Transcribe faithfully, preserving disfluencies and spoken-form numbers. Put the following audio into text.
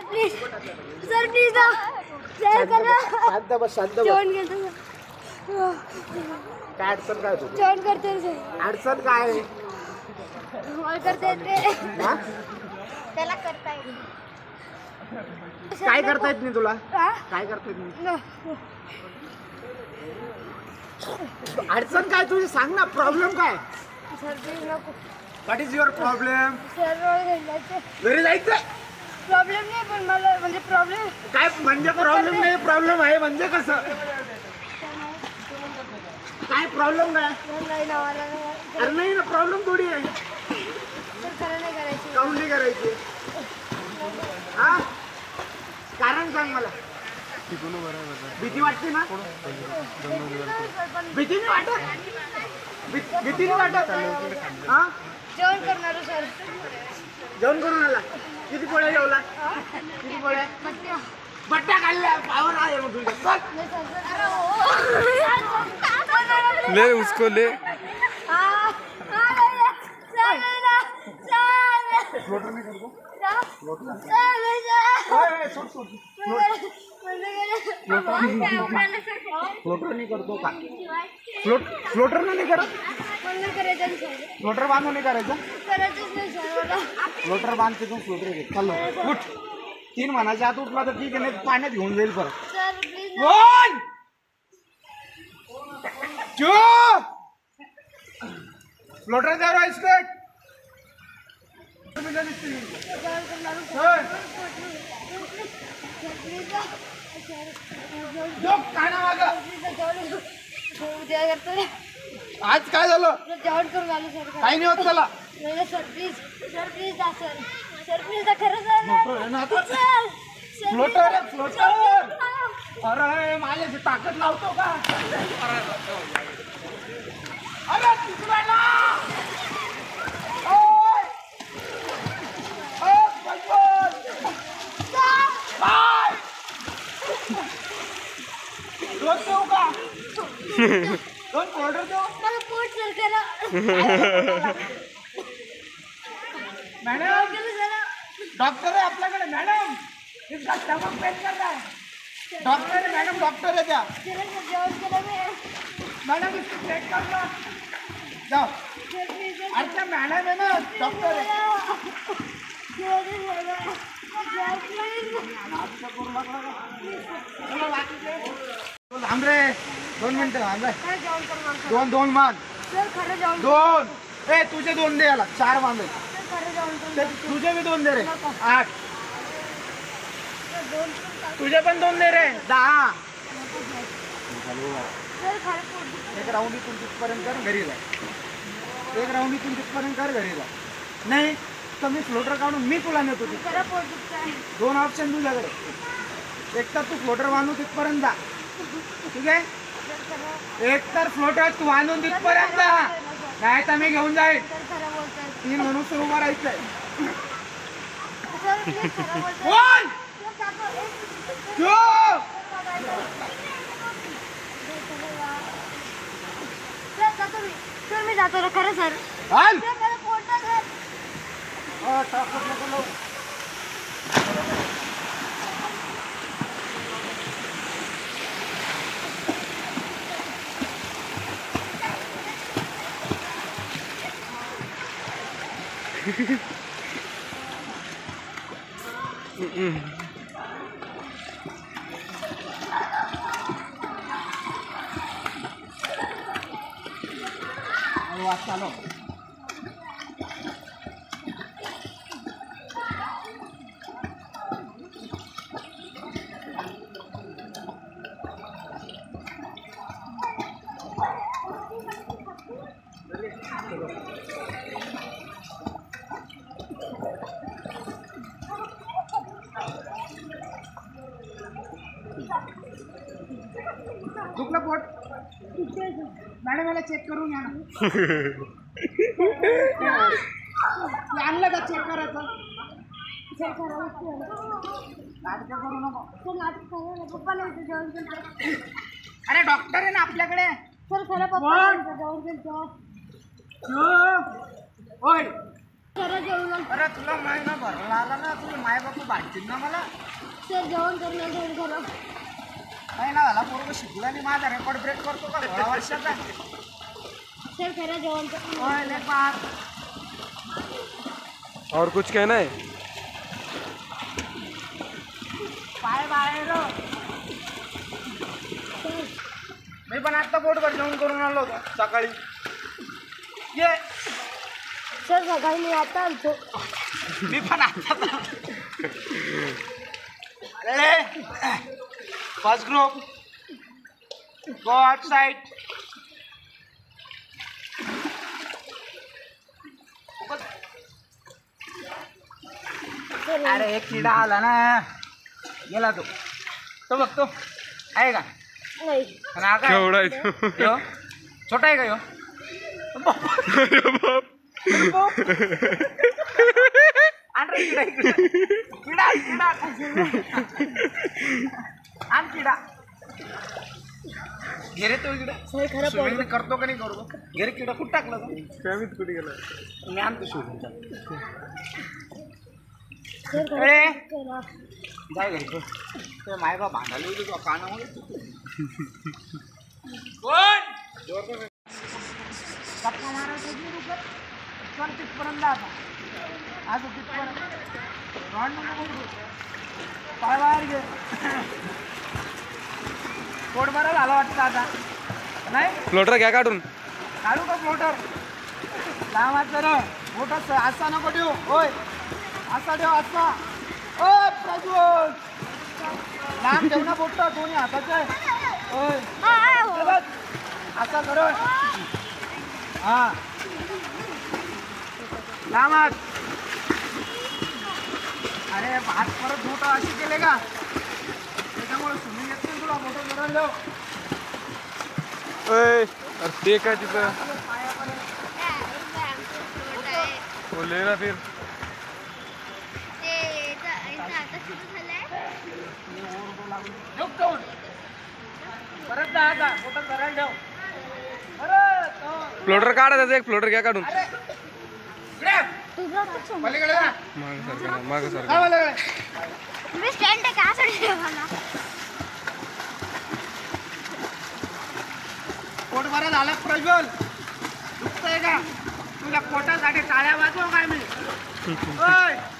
Please sir please ना sir करा शांत बस शांत बस जेवण करतो काय अडचण काय तुझी जेवण करते सर अडचण काय आहे? मला करता येते हा? त्याला करता येते काय करता येत नाही तुला हा? काय करता येत नाही नो. अडचण काय तुझी सांग ना प्रॉब्लेम काय सर प्लीज नको what is your problem sir घरी जायचं घरी जायचं प्रॉब्लेम नाही पण मला म्हणजे प्रॉब्लेम काय म्हणजे प्रॉब्लेम नाही प्रॉब्लेम आहे म्हणजे कसं काय प्रॉब्लेम काय नाही ना मला नाही. अरे नाही ना प्रॉब्लेम थोडी आहे सर खरं नाही करायची काऊन नाही करायची हा कारण सांग मला भीती वाटते ना भीती नाही वाटत भी- भीती नाही वाटत हा जेवण करणार सर जेवण करून आला किती पोळ्या जेवला किती पोळ्या बट्ट्या खाल्ल्या पावर आहे मग तुझ्या ले उसको ले फ्लोटर नाही करतो का फ्लोट फ्लोटर नाही करत फ्लोटर बांधून नाही करायचं फ्लोटर बांध तिथून फ्लोटर घे चाललो उठ तीन म्हणाच्या आत उठला तर ठीक आहे नाही पाण्यात घेऊन जाईल परत बोल चुप फ्लोटर द्यावर इस्टेट आज काय झालं जेवण करून आलो सर काही नाही होत त्याला नाही सर प्लीज सर प्लीज जा सर सर प्लीज जा खरं सर सर फ्लोटर आहे, फ्लोटर अरे माझ्याची ताकद लावतो का अरे तिसऱ्याला ओय! ओय, बलबल! काय? दोन देऊ का दोन फ्लोटर देऊ मला पोट सर करा मॅडम डॉक्टर आहे आपल्याकडे मॅडम इसका स्टमक पेन कर रहा है डॉक्टर है मैडम डॉक्टर है क्या जेवण केलं मी मैडम इसको चेक कर लो जाओ अच्छा मैडम है ना डॉक्टर है थांब रे दोन मिनिटं थांब रे जेवण करून दोन दोन मान सर खरं जेवण दोन ए तुझे दोन दे याला चार मान दे खरं जेवण करून ते तुझे भी दोन दे रे आठ तुझे पण दोन दे रे दहा सर खरं पोट एक राऊंड इथून तिथपर्यंत कर घरी जा एक राऊंड इथून तिथपर्यंत कर घरी जा नाही तर मी फ्लोटर काढून मी तुला नेतो तिथे खरं पोट दुखतंय दोन ऑप्शन तुझ्याकडे एक तर तू फ्लोटर बांधू तिथपर्यंत जा ठीक आहे एक तर फ्लोटर तू बांधून तिथपर्यंत जा नाही तर मी घेऊन जाईल सर खरं बोलताय तीन म्हणून उभं राहायचंय सर प्लीज खरं बोलताय बोल जो! सर जातो मी सर मी जातो ना खरं सर हाल! सर मला पोट सर हा, टाकत नको लावू. वाज चालव दुखलं पोट मॅडम मला चेक करून या ना ते आणलं का चेक करायचं सर खरं नाटकं करू नको सर नाटक खरं पप्पाला इथं जेवण केलं अरे डॉक्टर आहे ना आपल्याकडे सर खरं पप्पा जेवण केलं होय करा जेवण. अरे तुला महिना भरला आला ना, तुझे माय बापू भांडतील ना मला. सर जेवण करणार जेवण करा. महिना झाला पोरग शिकला आणि माझा रेकॉर्ड ब्रेक करतो का सोळा वर्षाचा. सर खरा जेवण कर. ओय ले बाप. और कुछ कहना है? पाय बाहेर. सर मी पण आता पोटभर जेवण करून आलो होतो सकाळी. ये सर सकाळी मी आता आलतो. मी पण आता अरे first group go outside. Sir अरे एक किडा आला ना, गेला तो. तो बघतो आहे का? नाही. आणि हा काय? केवढा आहे तो? ह्यो? छोटा आहे का ह्यो? अरे बाप. आण रे किडा इकडे. किडा किडा आण किडा. घे रे तो इकडे. सर खरं स्विमिंग करतो का नाही करतो? घे रे किडा. कुठं टाकला तो? काय माहित कुठे गेला? मी आणतो शोधून. सर खरं अरे करा. जाय घरी तो. ते माय बाप भांडायला येऊ दे कानामध्ये. कोण गप्पा मारायचं की रुकत? चल तिथपर्यंत आता. आज तिथपर्यंत रॉड नको करू. पाय बाहेर घे. पोट बरं झालं वाटतं आता नाही. फ्लोटर घ्या काढून. काढू का फ्लोटर? लावायचं रे मोठं. असा नको ठेवू. होय असा ठेव. असा. ओ प्रज्वल लांब ठेव ना बोट दोन्ही हाताचे. होय हा, हा, हो. असा कर. हा लांब हात. अरे भात परत मोठं अशी केले का? त्याच्यामुळे स्विमिंग येत नाही तुला. मोठं करून देऊ. ओय, अरे ते काय तिथं? वो ले ना फिर. परत जा आता. मोठं करायला ठेव. परत हो. फ्लोटर काढा त्याचा एक. फ्लोटर घ्या काढून. अरे इकडे. तुझं कसं? पलीकडे जा. माग सारखा माग काय सारखा. पलीकडे? मी स्टँड आहे का साठी ठेवला. पोट बरं झालं प्रज्वल? दुखतंय का? तुझ्या पोटासाठी टाळ्या वाजव काय मी? ओय